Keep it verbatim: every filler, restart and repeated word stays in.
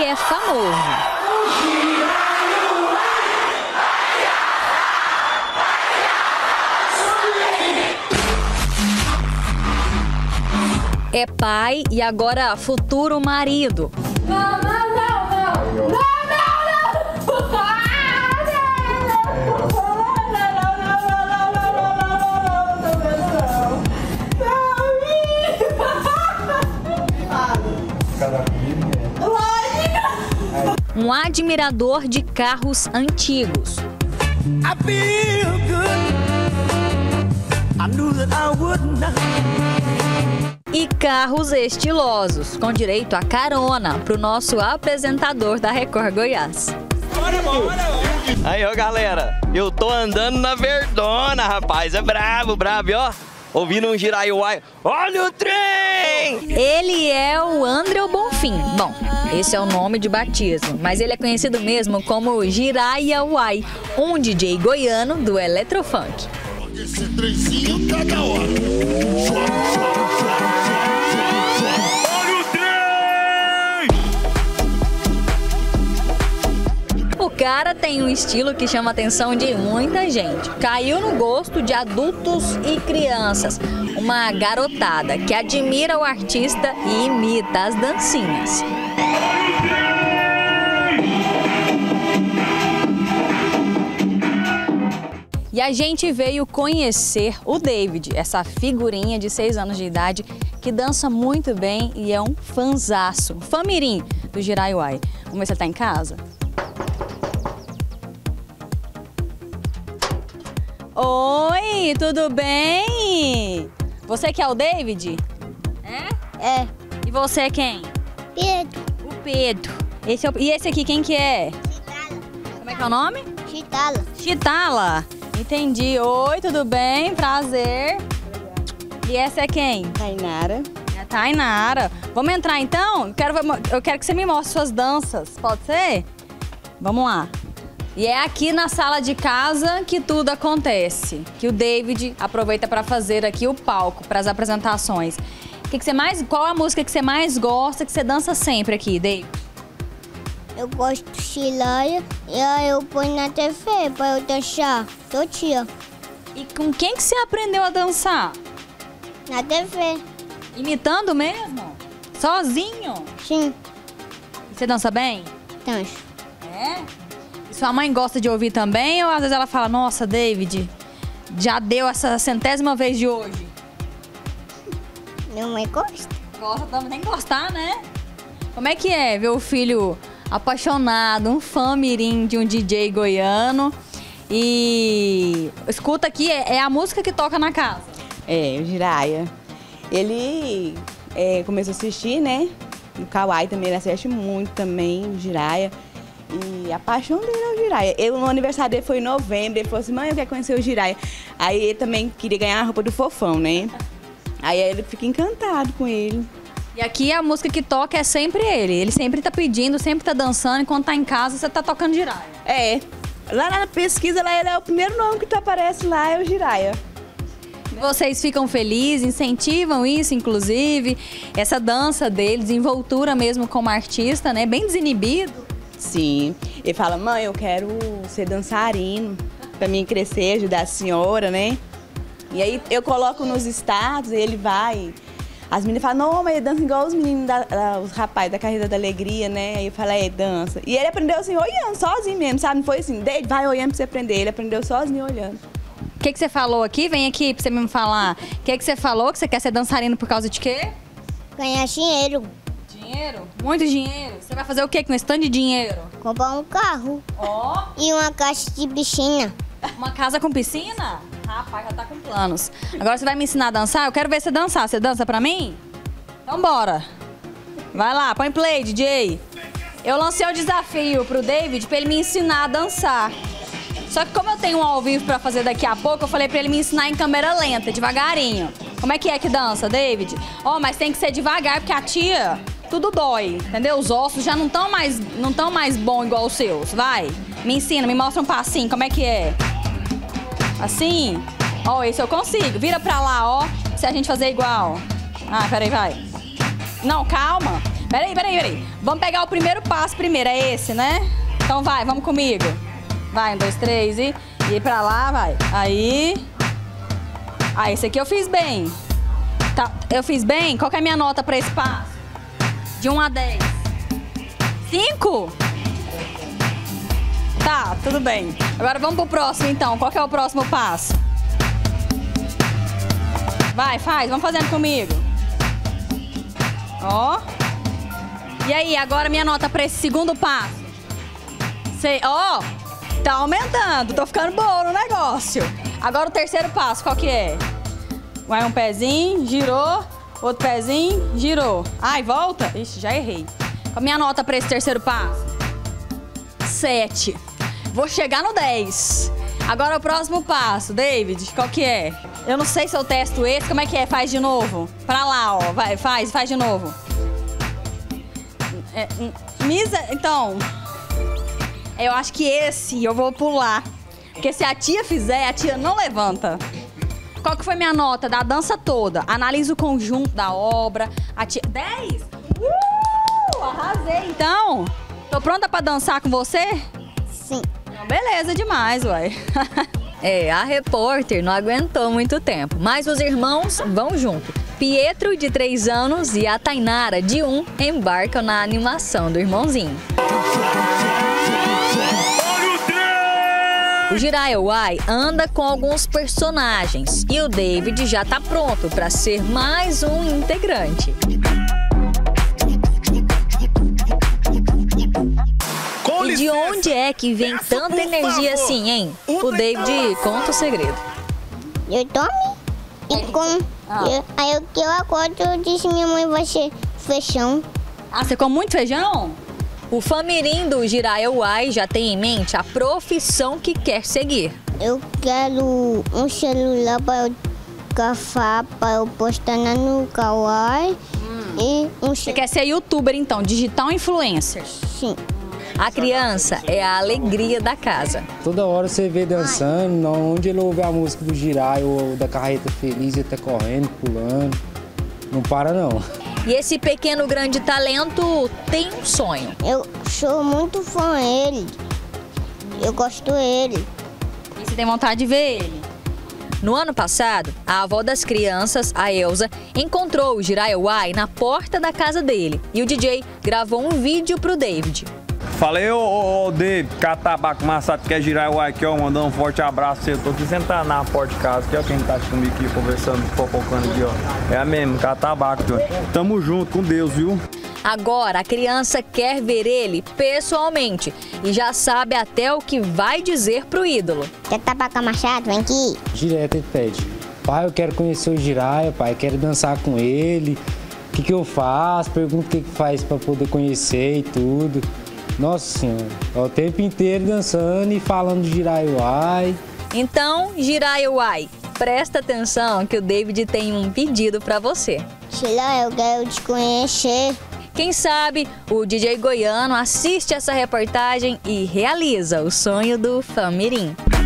é famoso. É pai e agora futuro marido. Não, não, não, não! Não, não, não! Um admirador de carros antigos. I feel good. I knew that I would not. E carros estilosos, com direito a carona para o nosso apresentador da Record Goiás. Aí, ó, galera, eu tô andando na Verdona, rapaz, é brabo, brabo, ó. Ouvindo um Jiraiya, olha o trem! Ele é o Andreu Bonfim. Bom, esse é o nome de batismo, mas ele é conhecido mesmo como Jiraiya Uai, um D J goiano do Eletrofunk. Esse trenzinho tá da hora. Olha o trem! O cara tem um estilo que chama a atenção de muita gente. Caiu no gosto de adultos e crianças. Uma garotada que admira o artista e imita as dancinhas. E a gente veio conhecer o David, essa figurinha de seis anos de idade que dança muito bem e é um fanzaço, famirim do Jiraiya Uai. Vamos ver se ele tá em casa? Oi, tudo bem? Você que é o David? É? É. E você é quem? Pedro. O Pedro. Esse é o... E esse aqui quem que é? Chitala. Como é que é o nome? Chitala. Chitala. Entendi. Oi, tudo bem? Prazer. E essa é quem? Tainara. É a Tainara. Vamos entrar então? Eu quero, eu quero que você me mostre suas danças. Pode ser? Vamos lá. E é aqui na sala de casa que tudo acontece. Que o David aproveita para fazer aqui o palco para as apresentações. Que que você mais, qual a música que você mais gosta, que você dança sempre aqui, David? Eu gosto de Jiraiya e aí eu ponho na T V pra eu dançar todo dia. E com quem que você aprendeu a dançar? Na T V. Imitando mesmo? Sozinho? Sim. E você dança bem? Danço. É? E sua mãe gosta de ouvir também? Ou às vezes ela fala, nossa, David, já deu essa centésima vez de hoje? Minha mãe gosta. Gosta também, tem que gostar, né? Como é que é ver o filho apaixonado, um fã mirim de um D J goiano? E escuta aqui, é, é a música que toca na casa. É, o Jiraiya. Ele é, começou a assistir, né? O Kawaii também, ele assiste muito também, o Jiraiya. E a paixão dele é o Jiraiya. Eu, no aniversário dele foi em novembro, ele falou assim, mãe, eu quero conhecer o Jiraiya. Aí ele também queria ganhar a roupa do Fofão, né? Aí ele fica encantado com ele. E aqui a música que toca é sempre ele. Ele sempre tá pedindo, sempre tá dançando. Enquanto tá em casa, você tá tocando Jiraiya. É. Lá na pesquisa, lá ele é o primeiro nome que tu aparece lá, é o Jiraiya. Vocês ficam felizes, incentivam isso, inclusive. Essa dança dele, desenvoltura mesmo como artista, né? Bem desinibido. Sim. Ele fala, mãe, eu quero ser dançarino pra mim crescer, ajudar a senhora, né? E aí eu coloco nos status, ele vai. As meninas falam, não, mas ele dança igual os meninos, da, da, os rapazes da Carreira da Alegria, né? Aí eu falo, é, dança. E ele aprendeu assim, olhando, sozinho mesmo, sabe? Não foi assim, vai olhando pra você aprender. Ele aprendeu sozinho, olhando. O que, que você falou aqui? Vem aqui pra você me falar. O que, que você falou? Que você quer ser dançarino por causa de quê? Ganhar dinheiro. Dinheiro? Muito dinheiro. Você vai fazer o quê com esse tanto de dinheiro? Comprar um carro. Ó. E uma caixa de piscina. Uma casa com piscina? Rapaz, já tá com planos. Agora você vai me ensinar a dançar? Eu quero ver você dançar. Você dança pra mim? Então bora. Vai lá, põe play, D J. Eu lancei o desafio pro David pra ele me ensinar a dançar. Só que como eu tenho um ao vivo pra fazer daqui a pouco, eu falei pra ele me ensinar em câmera lenta, devagarinho. Como é que é que dança, David? Ó, oh, mas tem que ser devagar, porque a tia, tudo dói, entendeu? Os ossos já não estão mais, não tão mais bons igual os seus. Vai, me ensina, me mostra um passinho, como é que é? Assim? Ó, oh, esse eu consigo. Vira pra lá, ó, se a gente fazer igual. Ah, peraí, vai. Não, calma. Peraí, peraí, peraí. Vamos pegar o primeiro passo primeiro, é esse, né? Então vai, vamos comigo. Vai, um, dois, três e... E pra lá, vai. Aí... Ah, esse aqui eu fiz bem. Tá, eu fiz bem? Qual que é a minha nota pra esse passo? De um a dez. cinco? Tá, tudo bem. Agora vamos pro próximo, então. Qual que é o próximo passo? Vai, faz. Vamos fazendo comigo. Ó. E aí, agora minha nota pra esse segundo passo? Sei, ó. Tá aumentando. Tô ficando boa no negócio. Agora o terceiro passo, qual que é? Vai um pezinho, girou. Outro pezinho, girou. Ai, volta. Ixi, já errei. Qual a minha nota pra esse terceiro passo? sete. Vou chegar no dez. Agora o próximo passo, David, qual que é? Eu não sei se eu testo esse. Como é que é? Faz de novo. Pra lá, ó. Vai, faz, faz de novo. É, Misa, então... Eu acho que esse eu vou pular. Porque se a tia fizer, a tia não levanta. Qual que foi minha nota da dança toda? Analisa o conjunto da obra. A tia... dez? Uh! Arrasei, então. Tô pronta pra dançar com você? Sim. Então, beleza demais, uai. É, a repórter não aguentou muito tempo, mas os irmãos vão junto. Pietro, de três anos, e a Tainara, de um, embarcam na animação do irmãozinho. O Jiraiya Uai anda com alguns personagens e o David já tá pronto para ser mais um integrante. E de onde é que vem tanta energia assim, hein? O David conta o segredo. Eu tomo e com... Ah. Eu, aí eu, que eu acordo, eu disse minha mãe vai ser feijão. Ah, você come muito feijão? O Famirim do Jiraiya Uai já tem em mente a profissão que quer seguir. Eu quero um celular para eu gravar, para eu postar no Kawaii. Hum. E um Você quer ser youtuber, então, digital influencer? Sim. A criança é a alegria da casa. Toda hora você vê dançando, onde ele ouve a música do Jiraiya ou da Carreta Feliz, ele tá correndo, pulando. Não para, não. E esse pequeno grande talento tem um sonho. Eu sou muito fã dele. Eu gosto dele. E você tem vontade de ver ele? No ano passado, a avó das crianças, a Elza, encontrou o Jiraiya Uai na porta da casa dele. E o D J gravou um vídeo pro David. Falei, ô, ô, ô David, Catabaco Massado, que é Jiraiya Uai aqui, ó, mandando um forte abraço pra você. Eu tô aqui sentado na porta de casa, aqui, ó, quem tá comigo aqui, conversando, fofocando aqui, ó. É a mesmo, Catabaco, ó. Tamo junto, com Deus, viu? Agora a criança quer ver ele pessoalmente e já sabe até o que vai dizer pro ídolo. Catabaco Machado, vem aqui. Direto ele pede, pai, eu quero conhecer o Jiraiya, pai, quero dançar com ele. O que que eu faço? Pergunta o que que faz pra poder conhecer e tudo. Nossa senhora, é o tempo inteiro dançando e falando de Jiraiya Uai. Então, Jiraiya Uai, presta atenção que o David tem um pedido pra você. Sheila, eu quero te conhecer. Quem sabe o D J goiano assiste essa reportagem e realiza o sonho do Famirim.